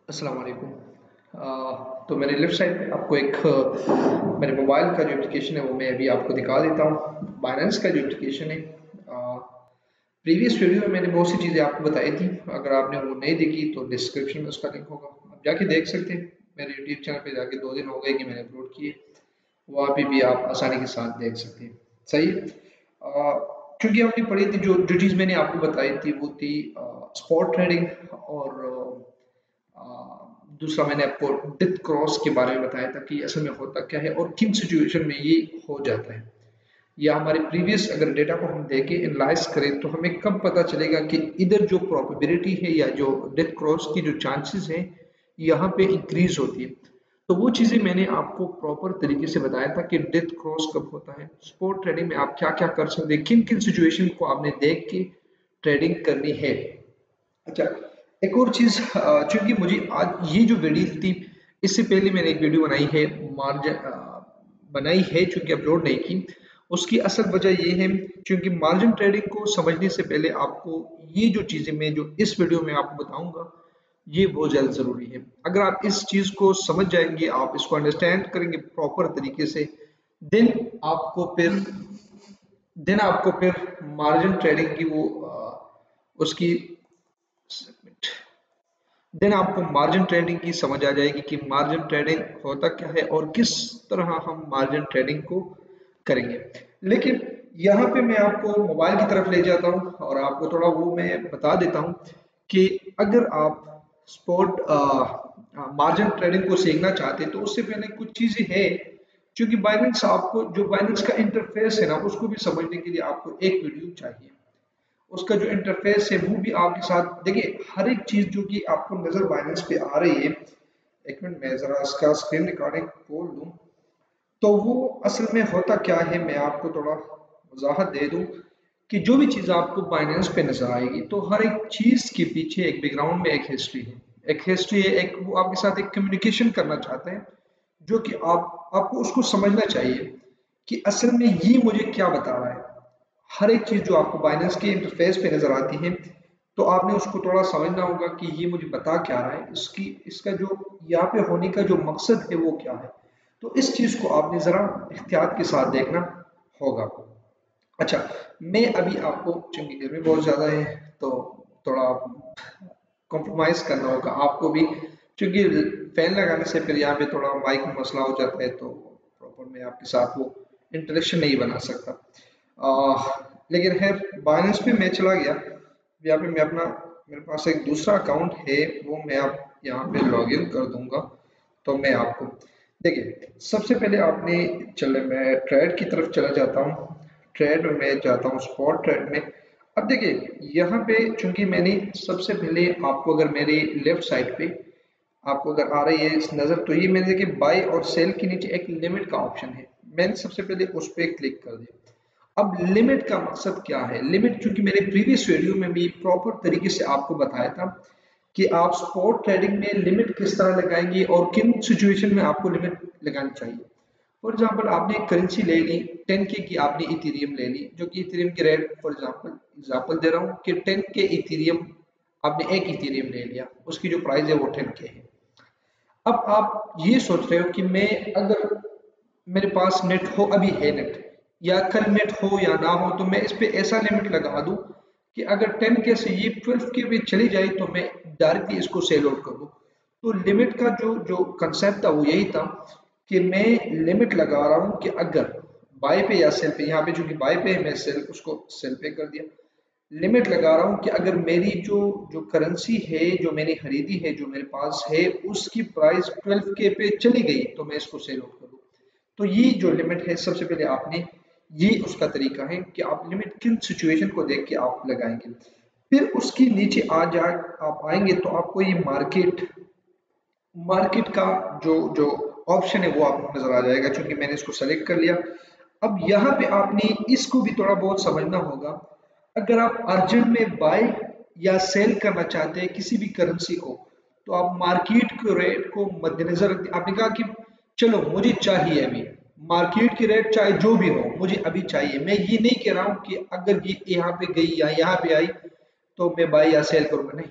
अस्सलाम वालेकुम। तो मेरे लेफ़्ट साइड पे आपको एक मेरे मोबाइल का जो एप्लीकेशन है वो मैं अभी आपको दिखा देता हूँ। बाइनेंस का जो एप्लीकेशन है, प्रीवियस वीडियो में मैंने बहुत सी चीज़ें आपको बताई थी। अगर आपने वो नहीं देखी तो डिस्क्रिप्शन में उसका लिंक होगा, आप जाके देख सकते हैं। मेरे यूट्यूब चैनल पे जाके 2 दिन हो गए कि मैंने अपलोड किए, वहाँ पे भी आप आसानी के साथ देख सकते हैं। सही है। क्योंकि हमने पढ़ी थी, जो जो चीज़ मैंने आपको बताई थी वो थी स्पॉट ट्रेडिंग, और दूसरा मैंने आपको डेथ क्रॉस के बारे में बताया था कि असल में होता क्या है और किन सिचुएशन में ये हो जाता है। या हमारे प्रीवियस अगर डेटा को हम देखें, एनालाइज करें, तो हमें कब पता चलेगा कि इधर जो प्रोबेबिलिटी है या जो डेथ क्रॉस की जो चांसेस हैं यहाँ पे इंक्रीज होती है। तो वो चीज़ें मैंने आपको प्रॉपर तरीके से बताया था कि डेथ क्रॉस कब होता है, स्पोर्ट ट्रेडिंग में आप क्या क्या कर सकते हैं, किन किन सिचुएशन को आपने देख के ट्रेडिंग करनी है। अच्छा, एक और चीज़, चूँकि मुझे आज ये जो वीडियो थी, इससे पहले मैंने एक वीडियो बनाई है, बनाई है चूँकि अपलोड नहीं की। उसकी असल वजह ये है क्योंकि मार्जिन ट्रेडिंग को समझने से पहले आपको ये जो चीज़ें मैं जो इस वीडियो में आपको बताऊँगा, ये बहुत ज़्यादा ज़रूरी है। अगर आप इस चीज़ को समझ जाएँगे, आप इसको अंडरस्टैंड करेंगे प्रॉपर तरीके से, देन आपको फिर मार्जिन ट्रेडिंग की उसकी देन आपको मार्जिन ट्रेडिंग की समझ आ जाएगी कि मार्जिन ट्रेडिंग होता क्या है और किस तरह हम मार्जिन ट्रेडिंग को करेंगे। लेकिन यहाँ पे मैं आपको मोबाइल की तरफ ले जाता हूँ और आपको थोड़ा वो मैं बता देता हूँ कि अगर आप स्पॉट मार्जिन ट्रेडिंग को सीखना चाहते हैं तो उससे पहले कुछ चीज़ें हैं। क्योंकि बाइनेंस, आपको जो बाइनेंस का इंटरफेस है ना, उसको भी समझने के लिए आपको एक वीडियो चाहिए। उसका जो इंटरफेस है वो भी आपके साथ देखिए, हर एक चीज जो कि आपको नजर बाइनेंस पे आ रही है। एक मिनट, मैं जरा इसका स्क्रीन रिकॉर्डिंग खोल लूं, तो वो असल में होता क्या है, मैं आपको थोड़ा वजाहत दे दूं कि जो भी चीज आपको बाइनेंस पे नजर आएगी, तो हर एक चीज के पीछे एक बैकग्राउंड में एक हिस्ट्री है। एक हिस्ट्री है, एक वो आपके साथ एक कम्युनिकेशन करना चाहते हैं, जो कि आपको उसको समझना चाहिए कि असल में ये मुझे क्या बता रहा है। हर एक चीज जो आपको बाइनेंस के इंटरफेस पे नजर आती है, तो आपने उसको थोड़ा समझना होगा कि ये मुझे बता क्या रहा है, इसकी इसका जो यहाँ पे होने का जो मकसद है वो क्या है। तो इस चीज को आपने जरा एहतियात के साथ देखना होगा। अच्छा, मैं अभी आपको, चूंकि गर्मी बहुत ज्यादा है, तो थोड़ा कॉम्प्रोमाइज करना होगा आपको भी, क्योंकि फैन लगाने से फिर यहाँ पे थोड़ा माइक में मसला हो जाता है, तो प्रॉपर मैं आपके साथ वो इंटरेक्शन नहीं बना सकता। लेकिन है, बाइनेंस पे मैं चला गया। यहाँ पे मैं अपना, मेरे पास एक दूसरा अकाउंट है, वो मैं आप यहाँ पे लॉग इन कर दूंगा। तो मैं आपको देखिए, सबसे पहले आपने, चले मैं ट्रेड की तरफ चला जाता हूँ। ट्रेड में मैं जाता हूँ स्पॉट ट्रेड में। अब देखिए यहाँ पे, चूंकि मैंने सबसे पहले आपको, अगर मेरे लेफ्ट साइड पे आपको अगर आ रही है इस नज़र, तो ये मैंने देखिए बाय और सेल के नीचे एक लिमिट का ऑप्शन है, मैंने सबसे पहले उस पर क्लिक कर दिया। अब लिमिट का मकसद क्या है, लिमिट चूंकि मैंने प्रीवियस वीडियो में भी प्रॉपर तरीके से आपको बताया था कि आप स्पॉट ट्रेडिंग में लिमिट किस तरह लगाएंगे और किन सिचुएशन में आपको लिमिट लगानी चाहिए। फॉर एग्जांपल, आपने एक करेंसी ले ली 10K की, आपने इथेरियम ले ली, जो कि इथेरियम की रेट, फॉर एग्जांपल दे रहा हूँ कि 10K इथेरियम, आपने एक इथेरियम ले लिया, उसकी जो प्राइस है वो 10K है। अब आप ये सोच रहे हो कि मैं, अगर मेरे पास नेट हो, अभी है नेट, या कल नेट हो या ना हो, तो मैं इस पे ऐसा लिमिट लगा दूं कि अगर 10K से ये 12K पे चली जाए तो मैं डायरेक्टली इसको सेल आउट कर दूं। तो लिमिट का जो जो कंसेप्ट था वो यही था कि मैं लिमिट लगा रहा हूं कि अगर बाय पे या सेल पे, यहाँ पे चूंकि बाय पे है, मैं सेल, उसको सेल पे कर दिया। लिमिट लगा रहा हूँ कि अगर मेरी जो जो करेंसी है, जो मैंने खरीदी है, जो मेरे पास है, उसकी प्राइस 12K पे चली गई तो मैं इसको सेल आउट करूँ। तो ये जो लिमिट है, सबसे पहले आपने, ये उसका तरीका है कि आप लिमिट किन सिचुएशन को देख के आप लगाएंगे। फिर उसके नीचे आ जा आप आएंगे तो आपको ये मार्केट मार्केट का जो जो ऑप्शन है वो आपको नजर आ जाएगा, क्योंकि मैंने इसको सेलेक्ट कर लिया। अब यहाँ पे आपने इसको भी थोड़ा बहुत समझना होगा। अगर आप अर्जेंट में बाय या सेल करना चाहते हैं किसी भी करेंसी को, तो आप मार्केट के रेट को मद्देनजर रख, आपने कहा कि चलो मुझे चाहिए अभी, मार्केट की रेट चाहे जो भी हो मुझे अभी चाहिए। मैं ये नहीं कह रहा हूँ कि अगर ये यहाँ पे गई या यहाँ पे आई तो मैं बाय या सेल करूंगा, नहीं।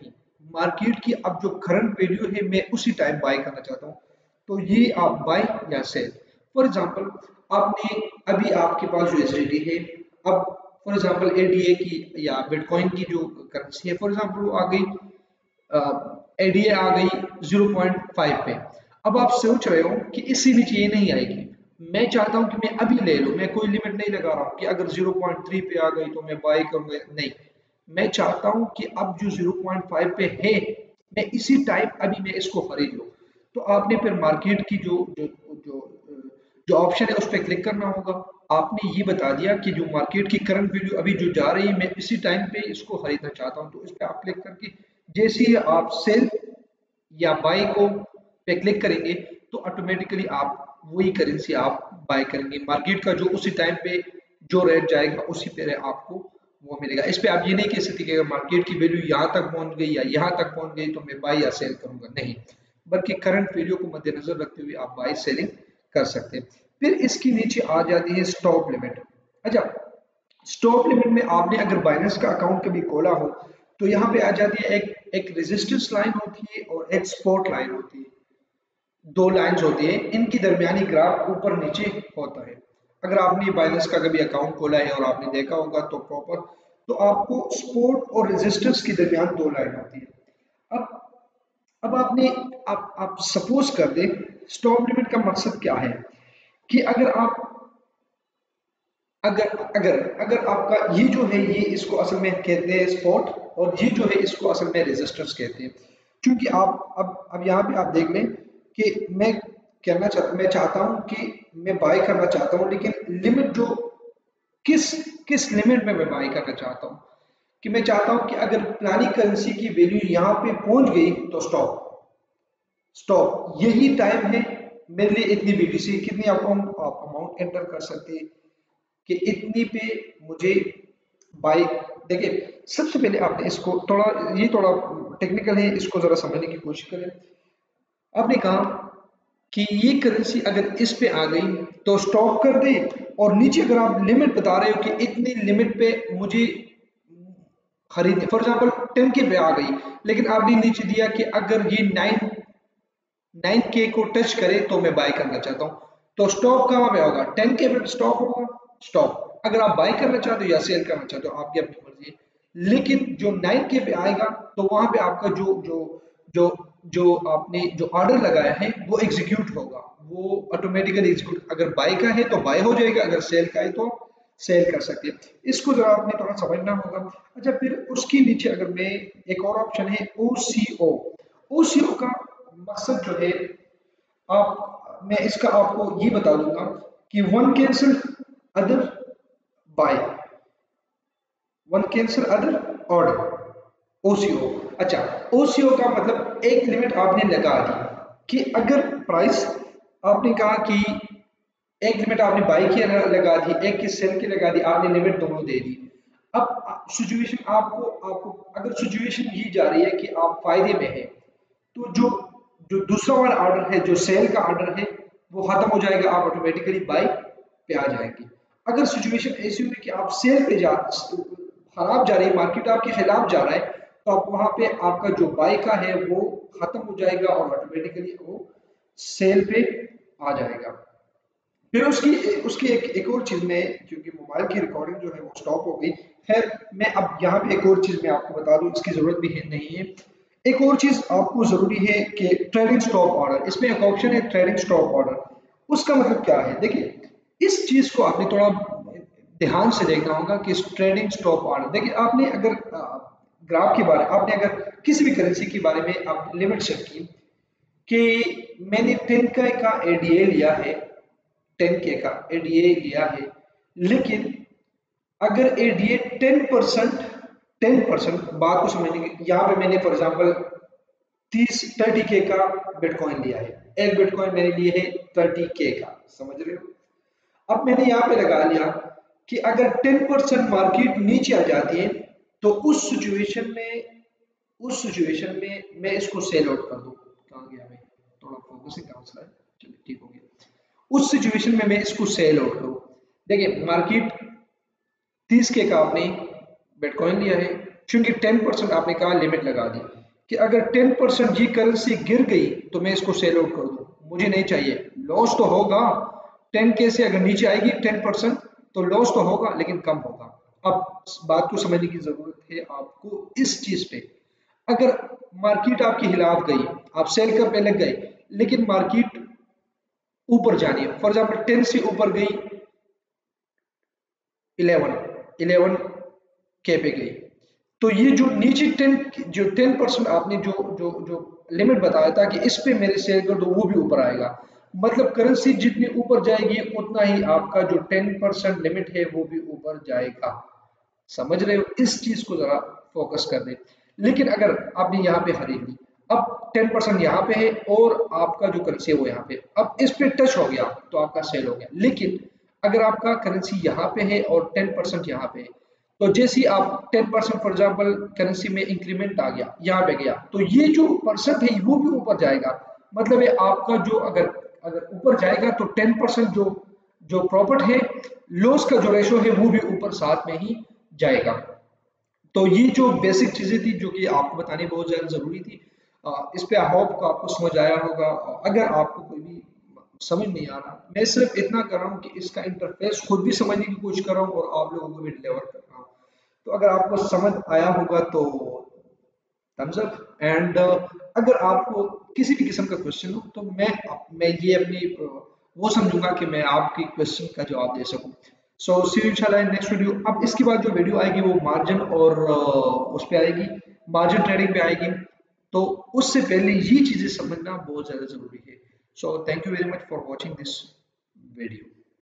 मार्केट की अब जो करंट वैल्यू है मैं उसी टाइम बाय करना चाहता हूँ, तो ये आप बाय या सेल। फॉर एग्जांपल आपने अभी आपके पास जो एसडीटी है, अब फॉर एग्जांपल एडीए की या बिटकॉइन की जो करेंसी है, फॉर एग्जांपल वो आ गई, एडीए आ गई 0.5 पे। अब आप सोच रहे हो कि इससे नीचे ये नहीं आएगी, मैं चाहता हूं कि मैं अभी ले लूं, मैं कोई लिमिट नहीं लगा रहा हूं कि अगर 0.3 पे आ गई तो मैं बाय करूंगा, नहीं। मैं चाहता हूं कि अब जो 0.5 पे है मैं इसी टाइम अभी मैं इसको खरीद लूं। तो आपने फिर मार्केट की जो जो जो जो ऑप्शन है उस पर क्लिक करना होगा। आपने ये बता दिया कि जो मार्केट की करंट वैल्यू अभी जो जा रही है मैं इसी टाइम पे इसको खरीदना चाहता हूं, तो इस पर आप क्लिक करके जैसे ही आप सेल या बाय को पे क्लिक करेंगे तो ऑटोमेटिकली आप वही करेंसी आप बाय करेंगे। मार्केट का जो उसी टाइम पे जो रेट जाएगा उसी पे आपको वो मिलेगा। इस पे आप ये नहीं कह सकते कि अगर मार्केट की वैल्यू यहाँ तक पहुंच गई या यहाँ तक पहुंच गई तो मैं बाय या सेल करूंगा, नहीं, बल्कि करंट वैल्यू को मद्देनजर रखते हुए आप बाय सेलिंग कर सकते हैं। फिर इसके नीचे आ जाती है स्टॉप लिमिट। अच्छा, स्टॉप लिमिट में आपने अगर बाइनेंस का अकाउंट कभी खोला हो तो यहाँ पे आ जाती है एक एक रेजिस्टेंस लाइन होती है और एक सपोर्ट लाइन होती है। दो लाइंस होती है, इनकी दरमियानी ग्राफ ऊपर नीचे होता है। अगर आपने बाइनेंस का कभी अकाउंट खोला है और आपने देखा होगा तो प्रॉपर, तो आपको सपोर्ट और रेजिस्टेंस के दरमियान दो लाइन होती है। अब आपने आप सपोज कर दें, स्टॉप लिमिट का मकसद क्या है कि अगर आप अगर अगर अगर आपका ये जो है ये इसको असल में कहते हैं स्पॉट, और ये जो है इसको असल में रेजिस्टेंस कहते हैं। क्योंकि आप अब यहाँ पे आप देख लें कि मैं चाहता हूँ कि मैं बाय करना चाहता हूँ, लेकिन लिमिट जो किस किस लिमिट में मैं बाय करना चाहता हूँ, कि मैं चाहता हूँ कि अगर पुरानी करेंसी की वैल्यू यहाँ पे पहुंच गई तो स्टॉप, स्टॉप यही टाइम है मेरे लिए। इतनी बीटीसी कितनी आप अमाउंट एंटर कर सकते हैं कि इतनी पे मुझे बाय। देखिए सबसे पहले आपने इसको थोड़ा, ये थोड़ा टेक्निकल है, इसको जरा समझने की कोशिश करें। आपने कहा कि ये करेंसी अगर इस पे आ गई तो स्टॉप कर दे, और नीचे अगर आप लिमिट बता रहे हो कि इतनी लिमिट पे मुझे खरीदने, फॉर एग्जांपल 10 के पे आ गई, लेकिन आपने नीचे दिया कि अगर ये 9K को टच करे तो मैं बाय करना चाहता हूँ, तो स्टॉप कहाँ पे होगा? 10K पे स्टॉप होगा, स्टॉप। अगर आप बाय करना चाहते हो या सेल करना चाहते हो आपकी अपनी मर्जी है, लेकिन जो 9K पे आएगा तो वहां पे आपका जो जो जो जो आपने जो ऑर्डर लगाया है वो एग्जीक्यूट होगा, वो ऑटोमेटिकली एग्जीक्यूट, अगर बाय का है तो बाय हो जाएगा, अगर सेल का है तो सेल कर सकते हैं। इसको जरा आपने थोड़ा समझना होगा। अच्छा, फिर उसके नीचे अगर मैं, एक और ऑप्शन है ओसीओ। ओसीओ का मकसद जो है, आप मैं इसका आपको ये बता दूंगा कि one cancel other by, one cancel other order, OCO. अच्छा, ओसीओ का मतलब एक लिमिट आपने लगा दी कि अगर प्राइस, आपने कहा कि एक लिमिट आपने बाई की लगा दी, एक की सेल की लगा दी, आपने लिमिट दोनों दे दी। अब सिचुएशन आपको आपको अगर सिचुएशन ये जा रही है कि आप फायदे में है, तो जो जो दूसरा वाला ऑर्डर है, जो सेल का ऑर्डर है, वो खत्म हो जाएगा, आप ऑटोमेटिकली बाई पे आ जाएंगे। अगर सिचुएशन ऐसी हुई कि आप सेल पे खराब जा रही है, मार्केट आपके खिलाफ जा रहा है, तो आप वहां पे आपका जो बाई का है वो खत्म हो जाएगा और ऑटोमेटिकली वो सेल पे आ जाएगा। फिर उसकी उसकी एक और चीज में, क्योंकि मोबाइल की रिकॉर्डिंग जो है वो स्टॉप हो गई, खैर मैं अब यहाँ पे एक और चीज मैं आपको बता दूं, इसकी जरूरत भी है नहीं है। एक और चीज आपको जरूरी है कि ट्रेडिंग स्टॉप ऑर्डर, इसमें एक ऑप्शन है ट्रेडिंग स्टॉप ऑर्डर। उसका मतलब क्या है? देखिए इस चीज को आपने थोड़ा ध्यान से देखना होगा कि ट्रेडिंग स्टॉप ऑर्डर, देखिए आपने अगर ग्राफ के बारे, आपने अगर किसी भी करेंसी के बारे में आप लिमिट सेट की कि मैंने 10K का एडीए लिया है, 10K का एडीए लिया है, लेकिन अगर एडीए 10% बात को समझने की, यहाँ पे मैंने फॉर एग्जांपल 30K का बिटकॉइन लिया है, एक बिटकॉइन मैंने लिए है 30K का, समझ रहे हो? अब मैंने यहाँ पे लगा लिया कि अगर 10% मार्केट नीचे आ जाती है तो उस सिचुएशन में मैं इसको सेल आउट कर दूं। कहाँ गया मैं, थोड़ा फोकसिंग का मसला है, चलिए ठीक हो गया। उस सिचुएशन में मैं इसको सेल आउट करूं, देखिए मार्केट 30K का आपने बिटकॉइन लिया है, क्योंकि 10% आपने कहा लिमिट लगा दी, कि अगर 10% ये करेंसी गिर गई तो मैं इसको सेल आउट कर दूं, मुझे नहीं चाहिए। लॉस तो होगा, 10K से अगर नीचे आएगी 10% तो लॉस तो होगा लेकिन कम होगा। अब बात को समझने की जरूरत है आपको इस चीज पे। अगर मार्केट आपके खिलाफ गई, आप सेल करने लग गए, लेकिन मार्केट ऊपर जानी है, फॉर एग्जाम्पल 10 से ऊपर गई 11 पे गई, तो ये जो नीचे 10% आपने जो जो जो लिमिट बताया था कि इस पे मेरे सेल कर दो, वो भी ऊपर आएगा। मतलब करेंसी जितनी ऊपर जाएगी उतना ही आपका जो 10% लिमिट है वो भी ऊपर जाएगा। समझ रहे हो, इस चीज को जरा फोकस कर दे। लेकिन अगर आपने यहाँ पे खरीद ली, अब 10% यहाँ पे है और आपका जो करेंसी है वो यहाँ पे, अब इस पे टच हो गया तो आपका सेल हो गया। लेकिन अगर आपका करेंसी यहाँ पे है और 10% यहाँ पे है, तो जैसे ही आप 10% फॉर एग्जाम्पल करेंसी में इंक्रीमेंट आ गया, यहाँ पे गया, तो ये जो परसेंट है वो भी ऊपर जाएगा। मतलब ये आपका जो अगर अगर ऊपर जाएगा तो 10% जो जो प्रॉफिट है, लॉस का जो रेशो है वो भी ऊपर साथ में ही जाएगा। तो ये जो बेसिक चीजें थी जो कि आपको बतानी बहुत ज्यादा जरूरी थी। इस पे आई होप को आपको समझ आया होगा। अगर आपको कोई भी समझ नहीं आ रहा, मैं सिर्फ इतना कर रहा हूँ कि इसका इंटरफेस खुद भी समझने की कोशिश कर रहा हूँ और आप लोगों को भी डिलीवर कर रहा हूँ। तो अगर आपको समझ आया होगा तो थम्स अप। एंड अगर आपको किसी भी किस्म का क्वेश्चन हो तो मैं ये अपनी वो समझूंगा कि मैं आपकी क्वेश्चन का जवाब दे सकूं। सो सी यू इंशाल्लाह इन नेक्स्ट वीडियो। अब इसके बाद जो वीडियो आएगी वो मार्जिन और उस पे आएगी, मार्जिन ट्रेडिंग पे आएगी। तो उससे पहले ये चीजें समझना बहुत ज्यादा जरूरी है। So thank you very much for watching this video.